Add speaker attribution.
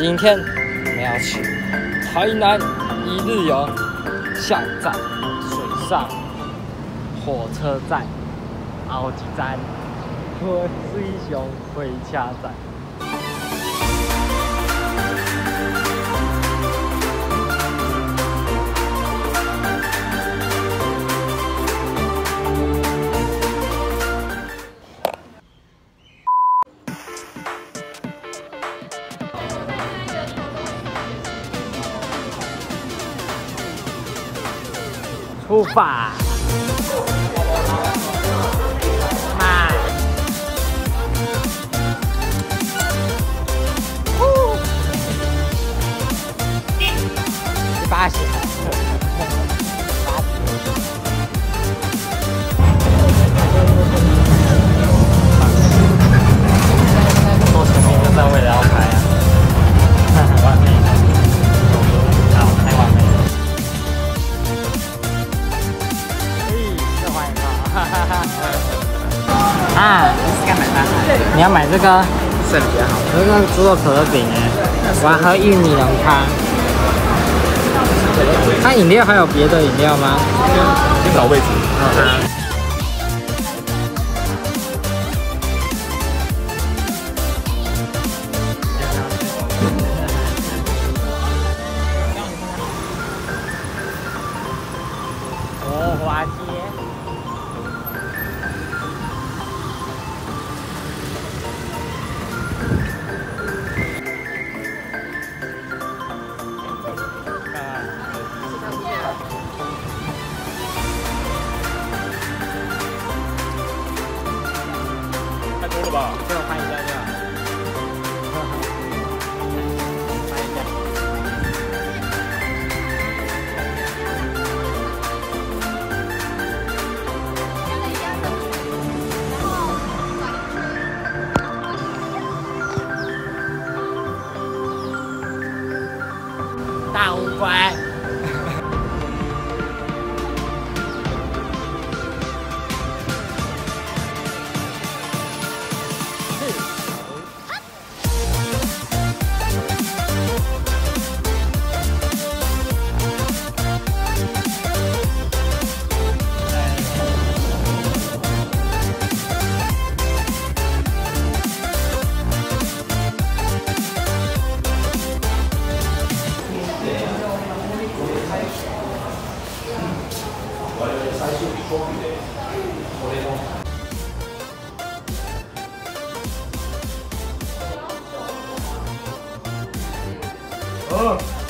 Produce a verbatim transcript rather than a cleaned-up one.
Speaker 1: 今天我们要去台南一日游，下一站水上火车站，后一站水上火车站。 出发！慢！呼！一八十。坐前面就是为了要拍啊！完美。好，太完美了。 啊，你是干嘛的？你要买这个？是比较好。这个猪肉可乐饼哎，我要喝玉米浓汤。它饮料还有别的饮料吗？先找位置。好。 哦，滑街。 太多了吧？给我拍一下就好。拍一下。大乌龟。哦。